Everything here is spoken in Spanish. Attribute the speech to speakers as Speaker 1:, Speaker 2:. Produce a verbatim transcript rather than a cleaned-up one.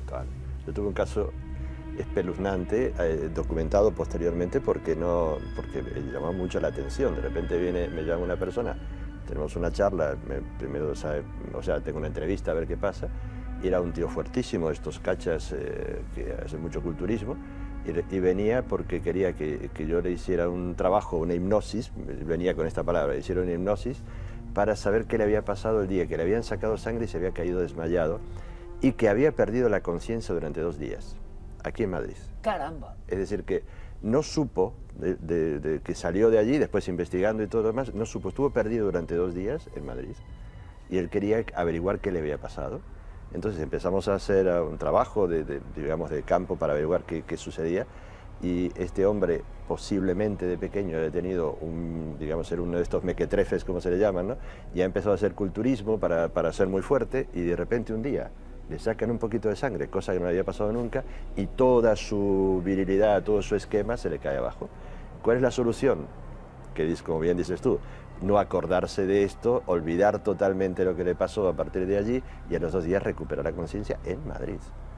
Speaker 1: espiritual. Yo tuve un caso espeluznante, eh, documentado posteriormente porque, no, porque me llamó mucho la atención. De repente viene, me llama una persona, tenemos una charla, me, primero, sabe, o sea, tengo una entrevista a ver qué pasa, y era un tío fuertísimo, estos cachas eh, que hacen mucho culturismo, y, y venía porque quería que, que yo le hiciera un trabajo, una hipnosis, venía con esta palabra, hiciera una hipnosis para saber qué le había pasado el día, que le habían sacado sangre y se había caído desmayado, y que había perdido la conciencia durante dos días, aquí en Madrid.
Speaker 2: Caramba.
Speaker 1: Es decir, que no supo, de, de, de que salió de allí, después investigando y todo lo demás, no supo, estuvo perdido durante dos días en Madrid, y él quería averiguar qué le había pasado. Entonces empezamos a hacer un trabajo de, de, digamos, de campo para averiguar qué, qué sucedía, y este hombre, posiblemente de pequeño, había tenido un, digamos, ser uno de estos mequetrefes, como se le llaman, ¿no? Y ha empezado a hacer culturismo para, para ser muy fuerte, y de repente un día le sacan un poquito de sangre, cosa que no le había pasado nunca, y toda su virilidad, todo su esquema se le cae abajo. ¿Cuál es la solución? Que, como bien dices tú, no acordarse de esto, olvidar totalmente lo que le pasó a partir de allí, y a los dos días recuperar la conciencia en Madrid.